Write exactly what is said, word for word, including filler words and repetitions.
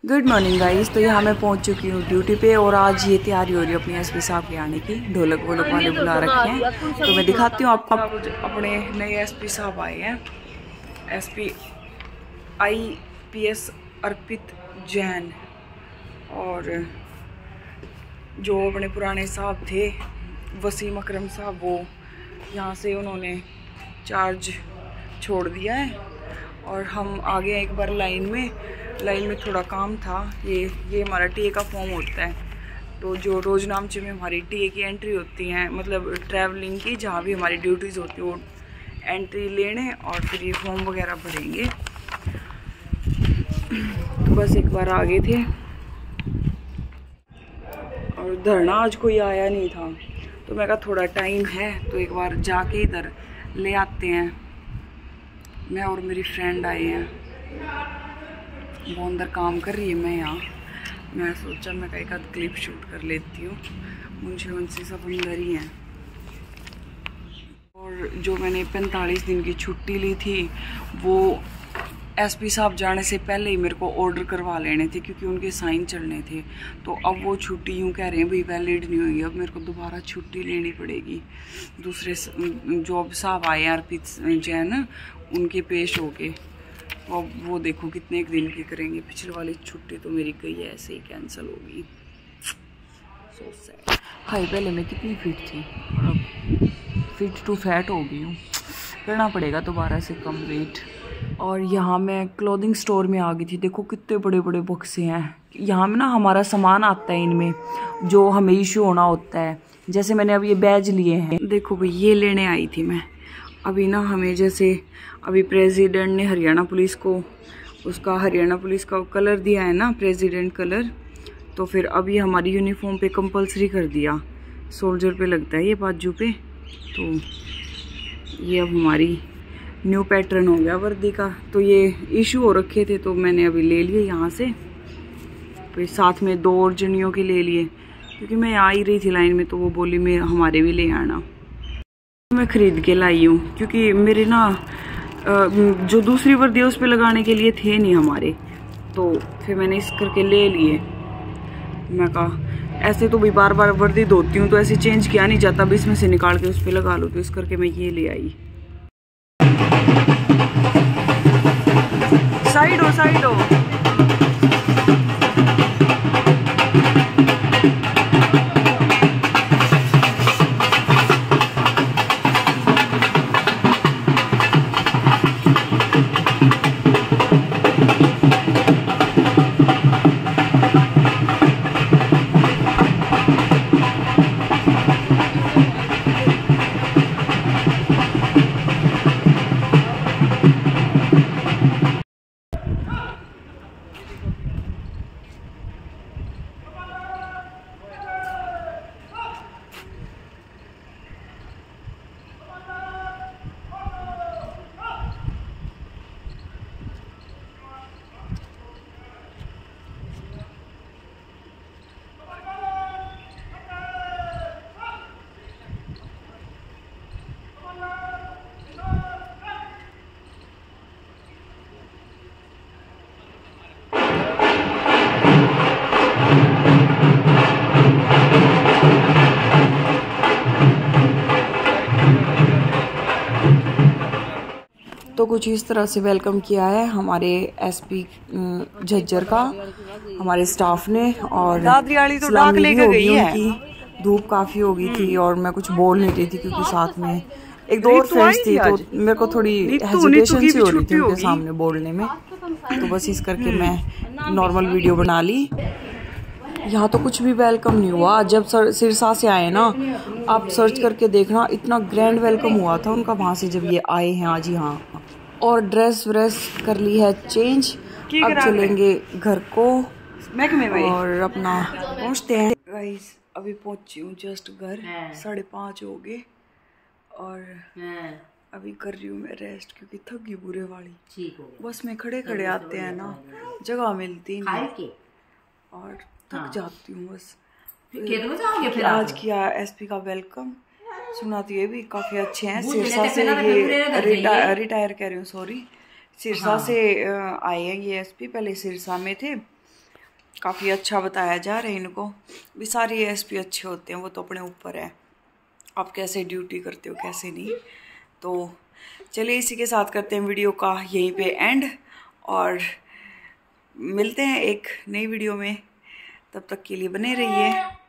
Good morning guys. तो यहाँ मैं पहुँच चुकी हूँ ड्यूटी पे और आज ये तैयारी हो रही है अपने एसपी साहब के आने की। ढोलक वोलक वाले बुला रखे हैं तो मैं दिखाती हूँ आपको। अपने नए एसपी साहब आए हैं, एसपी आईपीएस अर्पित जैन। और जो अपने पुराने साहब थे वसीम अकरम साहब, वो यहाँ से उन्होंने चार्ज छोड़ दिया है और हम आ गए एक बार लाइन में। लाइन में थोड़ा काम था। ये ये हमारा टीए का फॉर्म होता है, तो जो रोजनामचे में हमारी टीए की एंट्री होती है, मतलब ट्रैवलिंग की जहाँ भी हमारी ड्यूटीज़ होती है, वो एंट्री लेने और फिर ये फॉर्म वगैरह भरेंगे। तो बस एक बार आ गए थे और धरना आज कोई आया नहीं था, तो मैं कहा थोड़ा टाइम है तो एक बार जाके इधर ले आते हैं। मैं और मेरी फ्रेंड आए हैं, वो अंदर काम कर रही है, मैं यहाँ। मैं सोचा मैं एक आध क्लिप शूट कर लेती हूँ। मुझे उनसे सब अंदर ही हैं। और जो मैंने पैंतालीस दिन की छुट्टी ली थी वो एसपी साहब जाने से पहले ही मेरे को ऑर्डर करवा लेने थे, क्योंकि उनके साइन चढ़ने थे। तो अब वो छुट्टी यूँ कह रहे हैं भाई वैलिड नहीं हुई, अब मेरे को दोबारा छुट्टी लेनी पड़ेगी। दूसरे जो अब साहब आए अर्पित जैन, उनके पेश हो के अब वो देखो कितने एक दिन की करेंगे। पिछले वाली छुट्टी तो मेरी गई है, ऐसे ही कैंसिल होगी। So sad. हाय, पहले मैं कितनी फिट थी, अब फिट टू फैट हो गई हूँ। करना पड़ेगा दोबारा से कंप्लीट। और यहाँ मैं क्लोथिंग स्टोर में आ गई थी। देखो कितने बड़े बड़े बक्से हैं। यहाँ में ना हमारा सामान आता है इनमें, जो हमें इशू होना होता है। जैसे मैंने अब ये बैज लिए हैं, देखो भाई ये लेने आई थी मैं। अभी ना हमें जैसे अभी प्रेसिडेंट ने हरियाणा पुलिस को उसका हरियाणा पुलिस का कलर दिया है ना, प्रेसिडेंट कलर, तो फिर अभी हमारी यूनिफॉर्म पे कंपलसरी कर दिया। सोल्जर पे लगता है ये बाजू पे, तो ये अब हमारी न्यू पैटर्न हो गया वर्दी का। तो ये इशू हो रखे थे तो मैंने अभी ले लिए यहाँ से। फिर साथ में दो और जनियों के ले लिए, क्योंकि मैं आ ही रही थी लाइन में, तो वो बोली मैं हमारे भी ले आना। मैं ख़रीद के लाई हूँ, क्योंकि मेरे ना जो दूसरी वर्दी है उस पर लगाने के लिए थे नहीं हमारे, तो फिर मैंने इस करके ले लिए। मैं कहा ऐसे तो भी बार बार वर्दी धोती हूँ तो ऐसे चेंज किया नहीं जाता, अब इसमें से निकाल के उस पर लगा लो, तो इस करके मैं ये ले आई। साइड हो साइड हो। तो कुछ इस तरह से वेलकम किया है हमारे एसपी झज्जर का हमारे स्टाफ ने। और दादरियाली तो डाक लेके गई है। उनकी धूप काफी हो गई थी और मैं कुछ बोल नहीं रही थी, क्योंकि साथ में एक दो और फ्रेंड्स थी, तो मेरे को थोड़ी हेजिटेशन सी हो रही थी उनके सामने बोलने में। तो बस इस करके मैं नॉर्मल वीडियो बना ली। यहाँ तो कुछ भी वेलकम नहीं हुआ। जब सर सिरसा से आए ना, आप सर्च करके देखना, इतना ग्रैंड वेलकम हुआ था उनका वहाँ से जब ये आए हैं आज यहाँ। और ड्रेस व्रेस कर ली है चेंज, अब चलेंगे घर को और अपना पहुँचते हैं। गाइस अभी पहुँची हूँ जस्ट घर, साढ़े पाँच हो गए और अभी कर रही हूँ मैं रेस्ट, क्योंकि थक गई बुरे वाली। बस में खड़े खड़े आते हैं ना, जगह मिलती नहीं और थक जाती हूँ बस। फिर आज किया एसपी का वेलकम, सुना तो ये भी काफी अच्छे हैं। सिरसा से ये रिटायर रिटायर कह रही हूँ, सॉरी, सिरसा से आए हैं ये एसपी। पहले सिरसा में थे काफ़ी अच्छा बताया जा रहा है इनको भी। सारे एसपी अच्छे होते हैं, वो तो अपने ऊपर है, आप कैसे ड्यूटी करते हो कैसे नहीं। तो चलिए इसी के साथ करते हैं वीडियो का यहीं पे एंड, और मिलते हैं एक नई वीडियो में। तब तक के लिए बने रहिए।